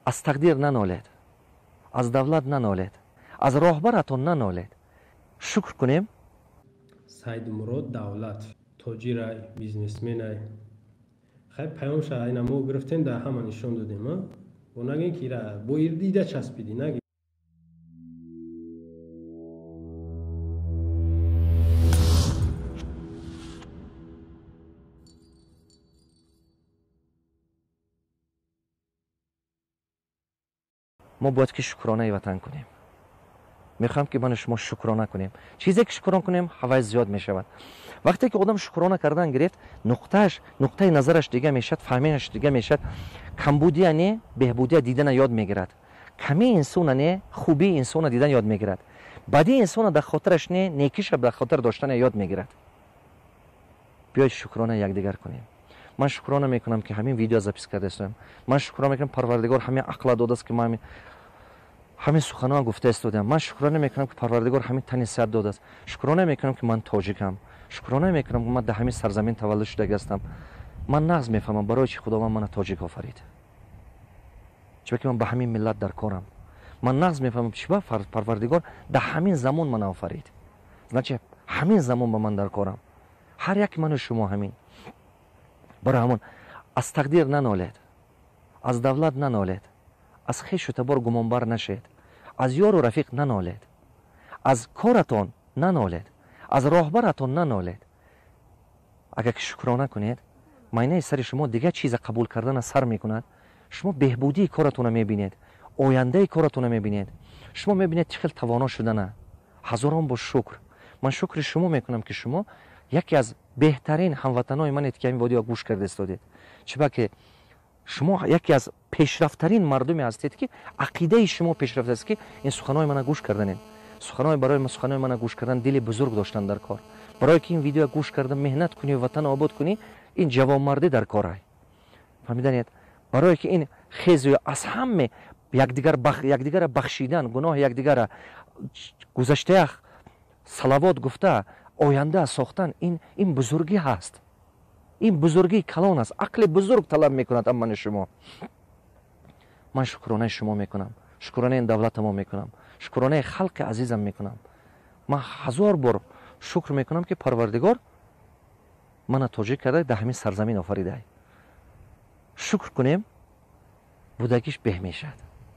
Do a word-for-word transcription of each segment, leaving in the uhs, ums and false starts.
از تقدیر ننالید، از دولت ننالید، از راهبرتون ننالید. شکر کنیم. سید مراد دولت تاجر بیزنسمن ای خیلی پیام شد اینا ما گرفتیم در همه نشان دادیم ها و نگین که را با دیده چسبیدی نگین ما باید که شکرانه وطن کنیم. میخوام که من شما شکرانه کنیم. چیزی که شکرانه کنیم هوای زیاد میشود. وقتی که آدم شکرانه کردن گرفت نقطهش نقطه نظرش دیگه میشد، فهمیدنش دیگه میشد. کمبودی یعنی بهبودی دیدن یاد میگیرد. کمی انسان یعنی خوبی انسان دیدن یاد میگیرد. بدی انسان در خاطرش نه نیکیش در خاطر داشتن یاد میگیرد. بیاید شکرانه یکدیگر کنیم. من شکرانه میکنم که همین ویدیو زاپیس کرده هستم. من شکرانه میکنم پروردگار همین عقل داده است که ما همین همین سخنان گفته استودم. من شکرانه میکنم که پروردگار همین تن صحت داده است. شکرانه میکنم که من تاجیکم. شکرانه میکنم که من در همین سرزمین تولد شده هستم. من نغز میفهمم برای چی خداوند من تاجیک آفرید. چرا که من به همین ملت در کارم. من نغز میفهمم چرا پروردگار در همین زمان من آفرید. значи همین زمان به من در کارم. هر یک من و شما همین. برای همون از تقدیر ننالید، از دولت ننالید، از خویش و تبار گمانبر نشید، از یار و رفیق ننالید، از کارتون ننالید، از راهبرتون ننالید. اگر که شکرانه کنید معنی سر شما دیگه چیز قبول کردن سر میکند. شما بهبودی کارتون میبینید، آینده کارتون میبینید. شما میبینید چقدر توانا شدنه. هزاران با شکر. من شکر شما میکنم که شما یکی از بهترین هموطنای منید که این ویدیو گوش کرده استادید. چرا که شما یکی از پیشرفتترین مردمی هستید که عقیده شما پیشرفته است که این سخنای من گوش کردن. سخنای برای من سخنای من گوش کردن دل بزرگ داشتن در کار. برای که این ویدیو گوش کردن مهنت کنی و وطن آباد کنی این جوانمردی در کار است. فهمیدید؟ برای که این خیزی از همه یکدیگر بخ یکدیگر بخشیدن، گناه یکدیگر گذشته صلوات گفته آینده ساختن این این بزرگی هست. این بزرگی کلان است. عقل بزرگ طلب میکند من شما. من شکرانه شما میکنم. شکرانه این دولت ما میکنم. شکرانه خلق عزیزم میکنم. من هزار بار شکر میکنم که پروردگار من تاجیک کرده در همین سرزمین آفریده. شکر کنیم بودگیش به میشد.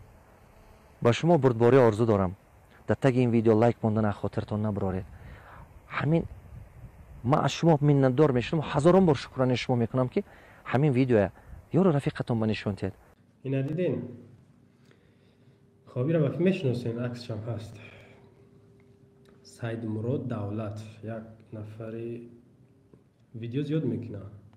با شما بردباری آرزو دارم در تگ این ویدیو لایک موندن خاطرتون نبرارید. همین ما از شما منتدار میشم. هزاران بار شکرانه شما میکنم که همین ویدیو یارو رفیقتون بنشوندید. اینا دیدین خوابی را وقتی میشناسین عکسش هم هست. سید مراد دولت یک نفری ویدیو زیاد میکنه.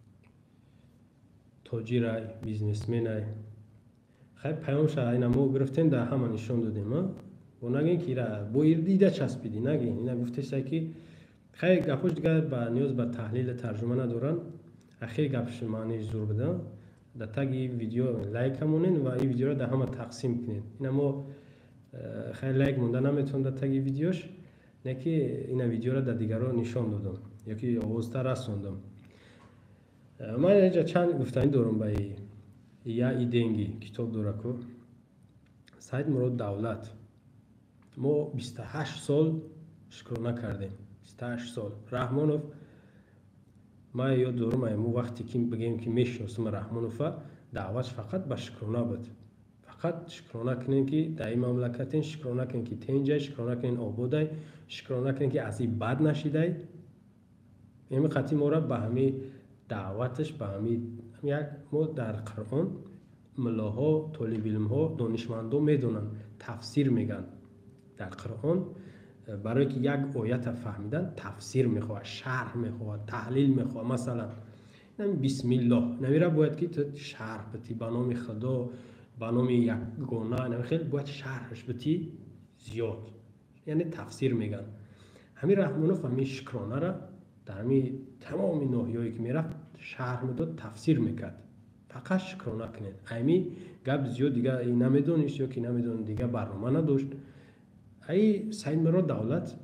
تاجر بیزنسمن ای خیلی پیام شد اینا ما گرفتیم در همه نشان دادیم ها و نگین که را با دیده چسبیدی نگین. اینا گفتش که خیلی گپش دیگه با نیاز به تحلیل ترجمه ندارن. خیلی گپش معنی زور بدن. در تگ ویدیو لایک همونین و این ویدیو را در همه تقسیم کنین. اینا ما خیلی لایک مونده نمیتون در تگ ویدیوش نه که این ویدیو را در دیگران نشان دادم یا که آوازتر رسوندم. من اینجا چند گفتنی دارم به یا ایدنگی کتاب داره که سید مراد دولت ما بیست و هشت سال شکرانه کردیم. بیست و هشت سال رحمانوف ما یاد دارم ما وقتی که بگیم که میشناسم رحمانوف دعوتش فقط به شکرانه بود. فقط شکرانه کنین که در این مملکتین، شکرانه کنین که تنجه، شکرانه کنین آباده، شکرانه کنین که از این بد نشیده. این خطی ما را به همین دعوتش به همین یک ما در قرآن ملاها، طالب علم ها، دانشمندا میدونن تفسیر میگن. در قرآن برای که یک آیت فهمیدن تفسیر میخواد، شرح میخواد، تحلیل میخواد. مثلا نمی بسم الله نمیره باید که تو شرح بتی به نام خدا، به نام یک گونه نمی خیلی باید شرحش بتی زیاد. یعنی تفسیر میگن. همین رحمانوف همین شکرانه را در همین تمام ناحیه‌ای که میرفت شرح میداد، تفسیر میکرد. فقط شکرانه کنید. همین گپ زیاد دیگه این نمیدونیش یا که نمیدون دیگه برنامه نداشت. ای سید مراد دولت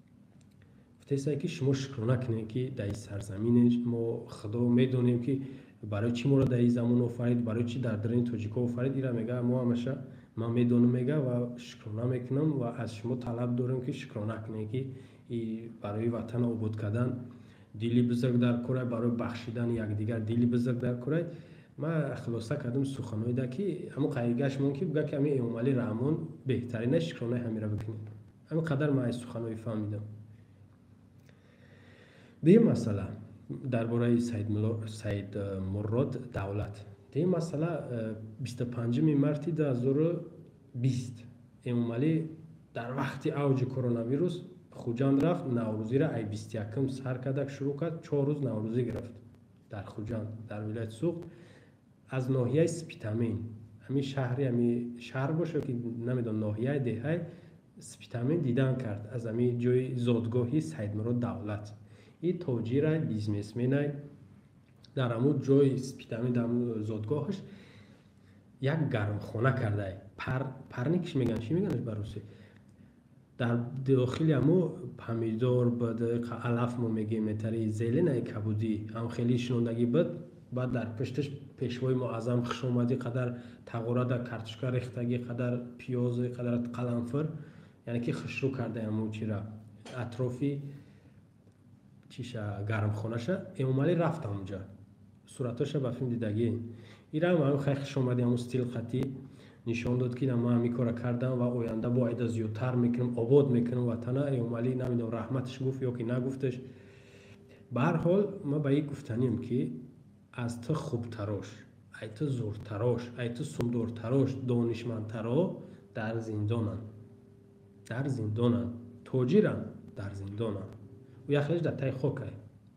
گفته که شما شکرانه کنید که در این سرزمین ما خدا میدونیم که барои чӣ моро дар ин замон офарид, барои чӣ дар дарини тоҷико офарид, ира мега мо ҳамаша ман медонам мега ва шукрона мекунам ва аз шумо талаб дорам ки шукрона кунед ки барои ватан обод кардан дили бузург дар кора, барои бахшидани якдигар дили бузург дар кора. ман хулоса кардам суханоида ки ҳамон қайгашмон ки буга ки ҳамин Эмомалӣ Раҳмон беҳтарина шукронаи ҳамира бикунед. ҳамин қадар ман аз суханои фаҳмидам. дигар масъала дар бораи Саид Мурод Давлат. Дигар масъала бисту панҷуми марти ду ҳазору бист Эмомалӣ дар вақти авҷи коронавирус Хуҷанд рафт, Наврӯзиро ай бисту якум сар кардак шурӯъ кард, чор рӯз Наврӯзӣ гирифт дар Хуҷанд дар вилояти Суғд аз ноҳияи Спитамин. ҳамин шаҳри ҳамин шаҳр бошад ки намедонам ноҳияи деҳаи Спитамин дидан кард аз ҳамин ҷои зодгоҳи Саидмурод Давлат. ин тоҷира бизнесменай дар ҳамун ҷои Спитамин дар зодгоҳаш як гармхона кардай. Парник чӣ мегӯянд? Чӣ мегӯянд ба русӣ? дар дохили ҳамо помидор буд, алаф мо мегӯем метари зеленаи кабудӣ ҳам хеле шинондагӣ буд. баъд дар пушташ пешвои муаззам хушомадӣ, қадар тағорада картошка рехтагӣ, қадар пиёзу, қадар қаламфур, яъне ки хушрӯ кардаи ҳамон чира атрофи чиша гармхонаша. Эмомалӣ рафт ҳамонҷа, сураташа ба филм дидагӣ. ира ҳам хай хушомадӣ ҳамон стил хатӣ нишон дод ки ман ҳамин кора кардам ва оянда боида зиёдтар мекунам, обод мекунам ватана. Эмомалӣ намедонам раҳматаш гуфт ё ки нагуфташ. ба ҳар ҳол ман ба ин гуфтаним ки аз ту хубтарош, ай ту зӯртарош, ай ту сумдортарош, донишмандтаро дар зиндонанд. дар зиндонанд. тоҷиранд, дар зиндонанд. ӯ яхелаш дар таи хокай.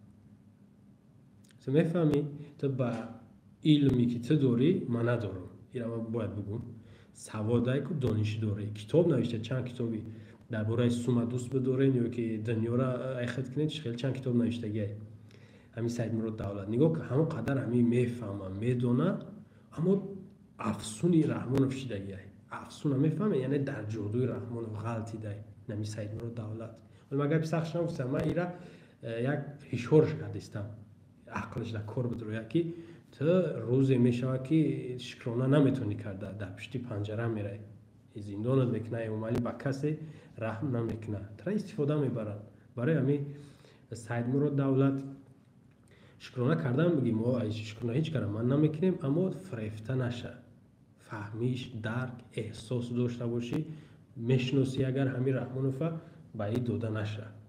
Ту мефаҳмӣ? Ту ба илми ки ту дорӣ ман надорам. ира ман бояд бигӯм. Саводай ку дониш дорӣ. Китоб навишта, чанд китоби дар бораи сума дӯст бидорен ё ки дунёро айхат кунед, хеле чанд китоб навиштагиай. ҳамин Саидмурод Давлат нигоҳ ки ҳамон қадар ҳамин мефаҳма, медона, аммо афсуни Раҳмонов шидагиай. Афсуна мефаҳме, яъне дар ҷодуи Раҳмонов ғалтидай. ҳамин Саидмурод Давлат. Вале ман гапи сахтш нагуфтам. Ман ира як ҳишораш кардистам. ақлаш дар кор бидрояд ки ту рӯзе мешавад ки шукрона наметавонӣ карда, дар пушти панҷара мерай. Зиндонат мекуна, Эмомалӣ ба касе раҳм намекуна. Тара истифода мебарад. барои ҳамин Саидмурод Давлат шукрона кардан бигӣ, мо шукрона ҳеҷ кара ман намекунем, аммо фирефта наша. фаҳмиш, дарк, эҳсос дошта бошӣ, мешиносӣ агар ҳамин Раҳмонова ба ин дода наша.